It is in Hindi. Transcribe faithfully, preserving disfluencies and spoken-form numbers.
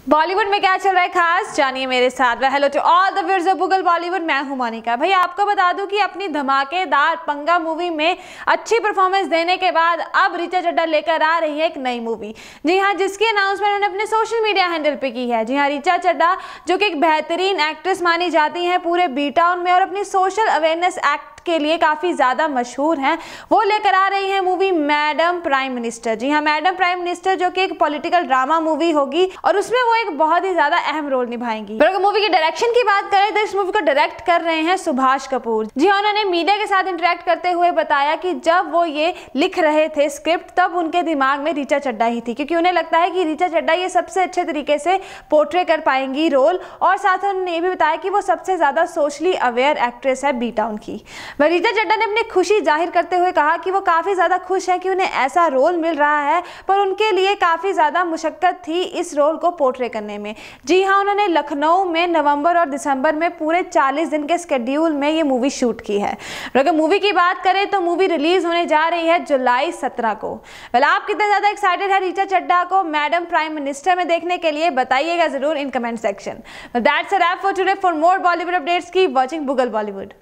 बॉलीवुड में क्या चल रहा है खास, जानिए मेरे साथ। Hello to all the viewers of Google Bollywood, मैं हूं मोनिका। भाई आपको बता दूं कि अपनी धमाकेदार पंगा मूवी में अच्छी परफॉर्मेंस देने के बाद अब ऋचा चड्ढा लेकर आ रही है एक नई मूवी। जी हां, जिसकी अनाउंसमेंट उन्होंने अपने सोशल मीडिया हैंडल पे की है। जी हां, ऋचा चड्ढा जो कि एक बेहतरीन एक्ट्रेस मानी जाती हैं पूरे बी टाउन में और अपनी सोशल अवेयरनेस एक्ट के लिए काफ़ी ज़्यादा मशहूर हैं, वो लेकर आ रही है मूवी मैडम प्राइम मिनिस्टर। जी हाँ, मैडम प्राइम मिनिस्टर जो कि एक पॉलिटिकल ड्रामा मूवी होगी और उसमें वो एक बहुत ही ज़्यादा अहम रोल निभाएंगी। पर अगर मूवी के डायरेक्शन की बात करें तो इस मूवी को डायरेक्ट कर रहे हैं सुभाष कपूर। जी हाँ, उन्होंने मीडिया के साथ इंटरेक्ट करते हुए बताया कि जब वो ये लिख रहे थे स्क्रिप्ट तब उनके दिमाग में ऋचा चड्ढा ही थी, क्योंकि उन्हें लगता है कि ऋचा चड्ढा ये सबसे अच्छे तरीके से पोर्ट्रे कर पाएंगी रोल। और साथ ही उन्होंने ये भी बताया कि वो सबसे ज़्यादा सोशली अवेयर एक्ट्रेस है बी टाउन की। ऋचा चड्ढा ने अपनी खुशी जाहिर करते हुए कहा कि वो काफ़ी ज़्यादा खुश है कि उन्हें ऐसा रोल मिल रहा है, पर उनके लिए काफ़ी ज़्यादा मुशक्कत थी इस रोल को पोर्ट्रे करने में। जी हाँ, उन्होंने लखनऊ में नवंबर और दिसंबर में पूरे चालीस दिन के स्केड्यूल में ये मूवी शूट की है। अगर मूवी की बात करें तो मूवी रिलीज होने जा रही है जुलाई सत्रह को। वेल, आप कितने ज़्यादा एक्साइटेड है ऋचा चड्ढा को मैडम प्राइम मिनिस्टर में देखने के लिए, बताइएगा जरूर in comment section. That's a wrap for today. For more Bollywood updates keep watching Google Bollywood.